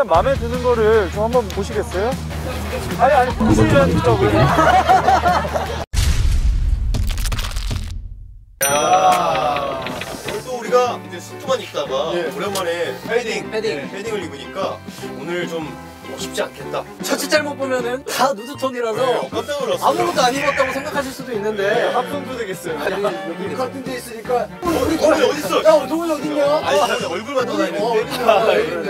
일단 마음에 드는 거를 좀 한번 보시겠어요? 아니 보시라니까요. 오늘 또 우리가 이제 수트만 입다가 오랜만에 패딩을 입으니까 오늘 좀 쉽지 않겠다. 자칫 잘못 보면은 다 누드톤이라서 깜짝 놀랐어요. 아무것도 안 입었다고 생각하실 수도 있는데 합성도 되겠어요. 여기 같은 데 있으니까 어디 어딨어? 야 동훈이 어딨냐? 아니 잠깐 얼굴만 떠다니는데.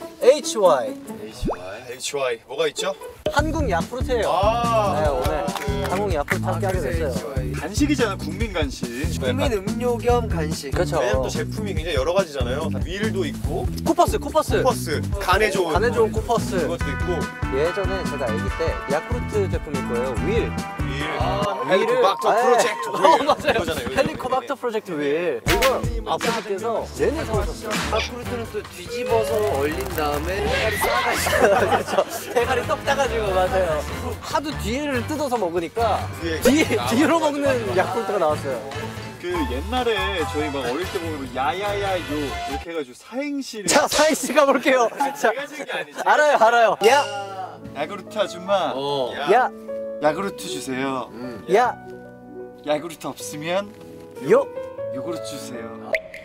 HY 뭐가 있죠? 한국 야쿠르트예요. 네, 오늘 한국 야쿠르트 함께 하게 됐어요. 간식이잖아, 국민 간식. 국민 음료 겸 간식. 그렇죠. 왜냐면 또 제품이 굉장히 여러 가지잖아요. 윌도 있고 쿠퍼스 간에 좋은 쿠퍼스. 그것도 있고. 예전에 제가 아기 때 야쿠르트 제품일 거예요. 윌. 헬리코박터 프로젝트 맞아요. 헬리코박터 프로젝트 윌. 이걸 아버지께서 내내 사오셨어요. 야쿠르트는 또 뒤집어서 얼린 다음에 대가리 싸가지고 그렇죠. 대가리 떡 따가지고 맞아요. 하도 뒤를 뜯어서 먹으니까 뒤에 뒤로 먹는 야쿠르트가 나왔어요. 그 옛날에 저희 막 어릴 때 보면 야야야 요 이렇게 해가지고 사행시를. 자, 사인 씨 가볼게요. 자, 제가 지은 게 아니지. 알아요. 야, 야구르트 아줌마. 야, 야구르트 주세요. 야, 야구르트 없으면 요. 요구르트 주세요.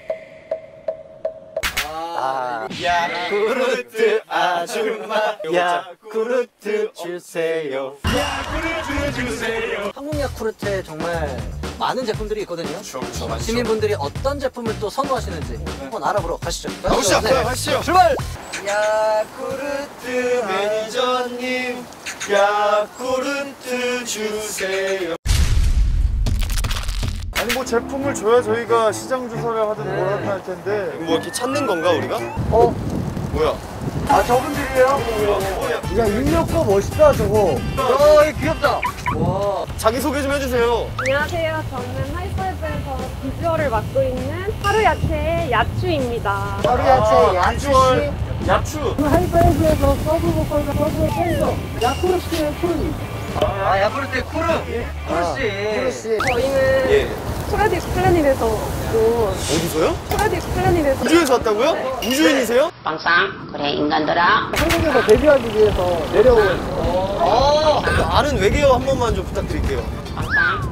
야쿠르트 아줌마, 야쿠르트 주세요. 야구르트 주세요. 한국 야쿠르트에 정말 많은 제품들이 있거든요. 그렇죠. 시민분들이 어떤 제품을 또 선호하시는지 한번 알아보러 가시죠. 가보시죠. 네. 가시죠. 출발! 야쿠르트 매니저님, 야쿠르트 주세요. 아니 뭐 제품을 줘야 저희가 시장 조사를 하든 뭘 하든 할 텐데. 뭐 이렇게 찾는 건가 우리가? 뭐야? 아, 저분들이에요? 야, 인력거 멋있다, 저거. 이거 귀엽다. 와. 자기 소개 좀 해주세요. 안녕하세요. 저는 하이파이브에서 비주얼을 맡고 있는 하루야채의 야추입니다. 하루야채 야추씨. 야추. 하이파이브에서 서브 보컬과 서브 댄서 야쿠르트의 쿨. 아, 야쿠르트의 쿠르씨. 저희는 소라딕스 플래닛에서 또 어디서요? 소라딕스 플래닛에서 우주에서 왔다고요? 우주인이세요? 항상 그래 인간들아 한국에서 데뷔하기 위해서 내려온 아는 외계어 한 번만 좀 부탁드릴게요. 항상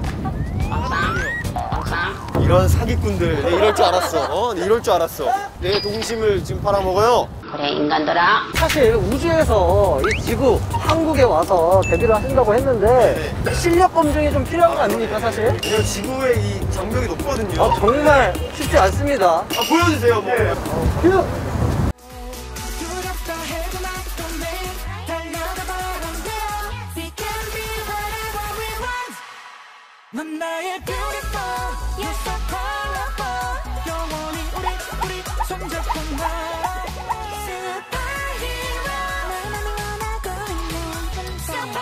이런 사기꾼들, 내 이럴 줄 알았어. 이럴 줄 알았어. 내 동심을 지금 팔아먹어요. 그래 인간들아 사실 우주에서 이 지구, 한국에 와서 데뷔를 하신다고 했는데 실력 검증이 좀 필요한 거 아닙니까, 사실? 왜냐면 지구의 이 장벽이 높거든요. 정말 쉽지 않습니다. 보여주세요. 뭐. 큐! 넌 나의 beautiful, you're so colorful. 영원히 우리 손잡고 나 superhero. 너만이 원하고 있는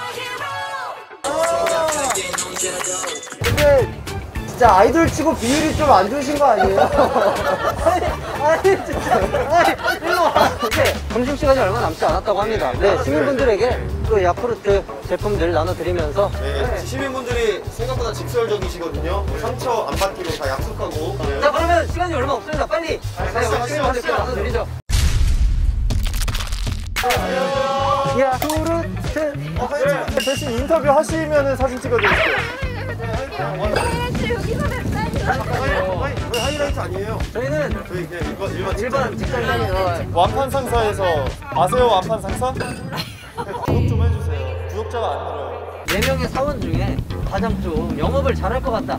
superhero. 근데 진짜 아이돌 치고 비율이 좀 안 좋으신 거 아니에요? 아니 진짜 일로 와. 이제 점심시간이 얼마 남지 않았다고 합니다. 네, 시민분들에게 또 야쿠르트 제품들 나눠드리면서 네, 시민분들이 생각보다 직설적이시거든요. 뭐 상처 안 받기로 다 약속하고. 자, 그러면 시간이 얼마 없습니다. 빨리 시민분들께 나눠드리죠. 야쿠르트 대신 인터뷰 하시면은 사진 찍어드릴게요. 저희 하이라이트 아니에요. 저희는 저희 그냥 일반 직장인이에요. 완판 상사에서 아세요, 완판 상사? 구독 좀 해주세요. 구독자가 안 늘어요. 4명의 사원 중에 가장 좀 영업을 잘할 것 같다.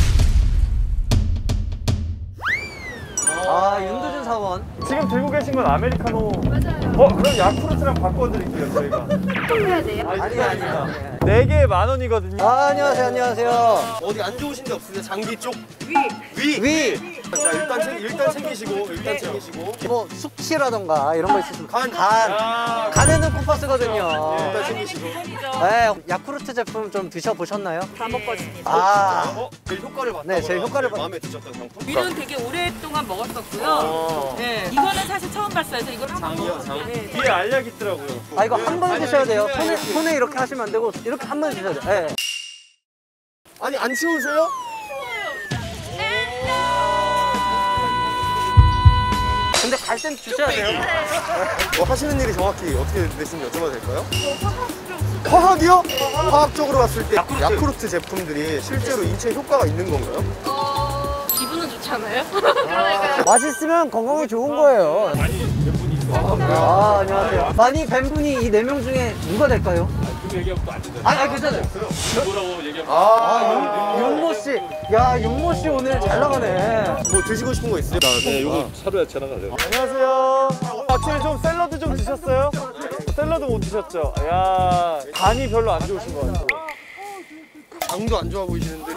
아, 윤두준 사원. 지금 들고 계신 건 아메리카노. 맞아요. 그럼 야쿠르트랑 바꿔드릴게요, 저희가. 해야 돼요? 아니야. 4개에 10,000원이거든요. 아, 안녕하세요. 어디 안 좋으신 데 없으세요? 장기 쪽? 위. 자, 일단 챙기시고. 뭐 숙취라던가 이런 거 있으시면 간. 간에는 쿠퍼스거든요. 일단 챙기시고. 네, 야쿠르트 제품 좀 드셔보셨나요? 다 먹거든요. 아, 제일 효과를 봤다. 네, 제일 효과를 봤. 마음에 드셨던 상품? 윌은 되게 오랫동안 먹었었고요. 네, 이거는 사실 처음 봤어요. 이걸 한번 장이요, 먹어볼게요. 장. 네. 뒤에 알약 있더라고요. 아, 이거 한 번 드셔야 돼요. 손에 이렇게 하시면 안 되고 이렇게 한 번 드셔야 돼요. 네. 아니, 안 치우세요? 근데 갈 땐 주셔야 돼요. 뭐 하시는 일이 정확히 어떻게 되시는지 여쭤봐도 될까요? 화학이요? 화학적으로 봤을 때 야쿠르트 제품들이 실제로 인체에 효과가 있는 건가요? 기분은 좋잖아요. 맛있으면 건강에 좋은 거예요. 아, 안녕하세요. 많이 뵌 분이 이 4명 중에 누가 될까요? 얘기하면 또안 되잖아요. 아, 괜찮아요. 뭐라고 얘기하면 윤모 씨. 야, 윤모 씨 오늘 잘 나가네. 뭐 드시고 싶은 거 있어요? 네, 요거 사료야채 하나 가져요. 안녕하세요. 확실히 좀 샐러드 좀 드셨어요? 샐러드 못 드셨죠? 야, 간이 별로 안 좋으신 것 같아요. 당도 안 좋아 보이시는데.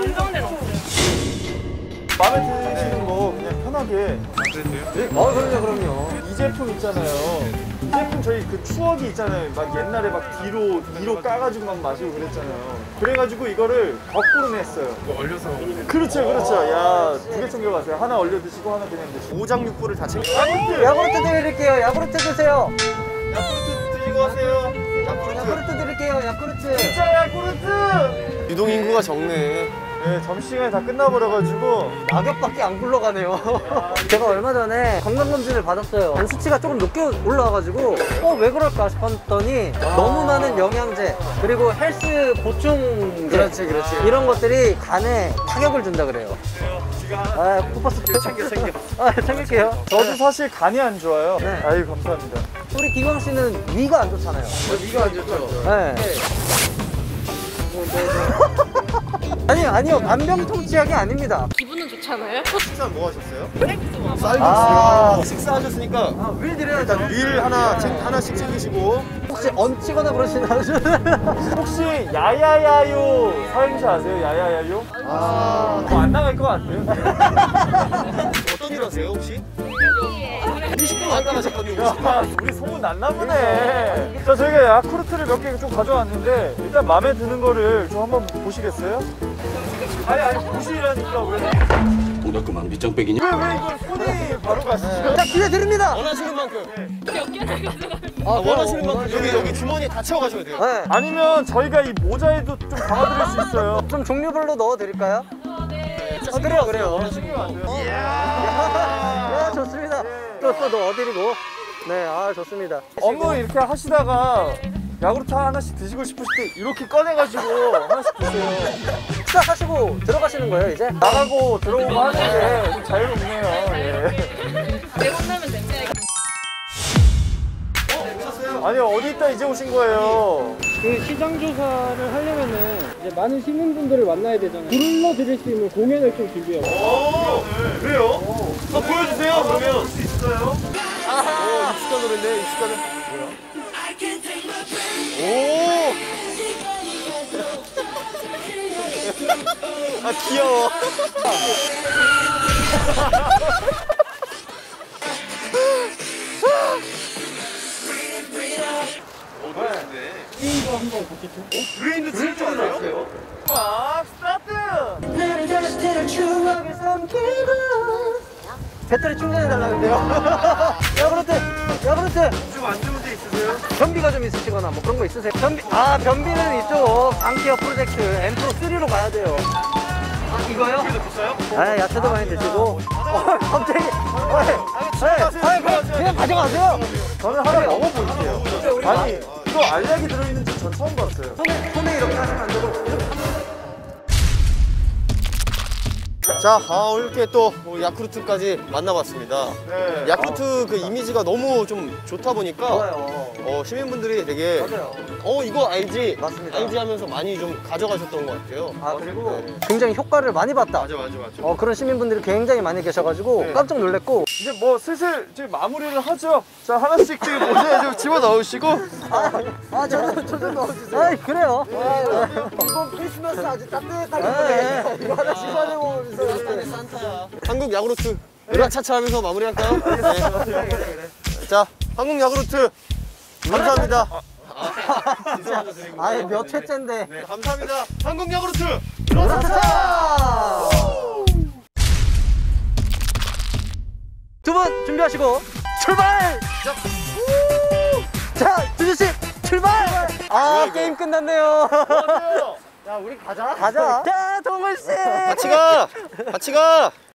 마음에 드시는 거 그냥 편하게. 그럼요. 이 제품 있잖아요. 이 제품 저희 그 추억이 있잖아요. 막 옛날에 막 뒤로 까가지고 막 마시고 그랬잖아요. 그래가지고 이거를 거꾸로 냈어요. 얼려서. 그렇죠. 야, 2개 챙겨가세요. 하나 얼려 드시고 하나 그냥 드시고. 오장육부를 다 챙겨. 야구르트 드릴게요. 야구르트 드세요. 야쿠르트 드시고 하세요. 야구르트 드릴게요. 야구르트. 진짜 야쿠르트! 유동 인구가 적네. 네, 점심시간이 다 끝나버려가지고. 낙엽밖에 안 굴러가네요. 제가 얼마 전에 건강검진을 받았어요. 간 수치가 조금 높게 올라와가지고 왜 그럴까 싶었더니 너무 많은 영양제 그리고 헬스 보충제 그렇지. 이런 것들이 간에 타격을 준다 그래요. 아, 쿠퍼스 챙겨. 아, 챙길게요. 저도 사실 간이 안 좋아요. 네. 아유, 감사합니다. 우리 기광 씨는 위가 안 좋잖아요. 위가 안 좋죠. 네. 아니요. 만병통치약이 아닙니다. 기분은 좋잖아요. 식사 뭐 하셨어요? 쌀국수. 쌀국수요. 식사하셨으니까 윌 드려야죠. 일단 밀 하나씩 챙기시고. 혹시 얹히거나 그러시나요? 혹시 야야야요 사행시 아세요? 야야야요? 뭐 안 나갈 것 같아요. 어떤 일 하세요 혹시? 20분 안 나가셨거든요. 야, 우리 소문 났나 보네. 자, 저희가 야쿠르트를 몇 개 좀 가져왔는데 일단 마음에 드는 거를 좀 한번 보시겠어요? 아니 보시라니까 왜 동작그만 밑장빼기냐? 왜 이걸 손이 바로 가시죠? 자, 기회 드립니다. 원하시는 만큼. 몇 개나 가져가요? 원하시는 만큼 여기 주머니에 다 채워가셔야 돼요. 네. 아니면 저희가 이 모자에도 좀 담아드릴 수 있어요. 좀 종류별로 넣어드릴까요? 네. 그래요. 야, 좋습니다. 또 넣어드리고. 네, 좋습니다. 업무 이렇게 하시다가 야구르트 하나씩 드시고 싶으실 때 이렇게 꺼내가지고 하나씩 드세요. 식사하시고 들어가시는 거예요, 이제? 나가고 들어오고 하는 게 좀 자유롭네요. 예. 내 혼나면 됩니다. 아니 어디 있다 이제 오신 거예요? 그 시장 조사를 하려면은 이제 많은 시민분들을 만나야 되잖아요. 불러드릴 수 있는 공연을 좀 준비해요. 그래요? 보여주세요 그러면. 수 있어요? 익숙한 노래인데 익숙한 노래. 아 귀여워. 브레인도 진짜 알아요? 막 스타트! 배터리 충전해달라는데요? 야구르트! 좀 안 좋은 데 있으세요? 변비가 좀 있으시거나 뭐 그런 거 있으세요? 변비는 이쪽 강케어 프로젝트 M3로 가야 돼요. 이거요? 야채도 많이 드시고. 갑자기. 그냥 가져가세요. 저는 하나 먹어볼게요. 아니 이거 알약이 들어있는지 전 처음 봤어요. 손에 이렇게 하시면 안 되고. 자, 이렇게 또 야쿠르트까지 만나봤습니다. 네. 야쿠르트 그 이미지가 너무 좀 좋다 보니까 좋아요. 시민분들이 되게 맞아요. 이거 알지? 맞습니다. 알지 하면서 많이 좀 가져가셨던 것 같아요. 그리고 네. 굉장히 효과를 많이 봤다. 맞아. 그런 시민분들이 굉장히 많이 계셔가지고 네. 깜짝 놀랐고. 이제 뭐 슬슬 지금 마무리를 하죠. 자 하나씩 지금 모자에 좀 집어 넣으시고. 저좀 넣어주세요. 그래요. 이번 크리스마스 아주 따뜻하게 이거 하나 집어내고 한국 야구르트 으라차차 하면서 마무리할까요? 네. 자, 한국 야구르트 감사합니다. 몇 회째인데. 네, 감사합니다. 한국 야구르트 으라차차! 두 분 준비하시고 출발! 자, 두주씨 출발! 게임 끝났네요. 야 우리 가자. 가자. 자, 동물씨! 같이 가.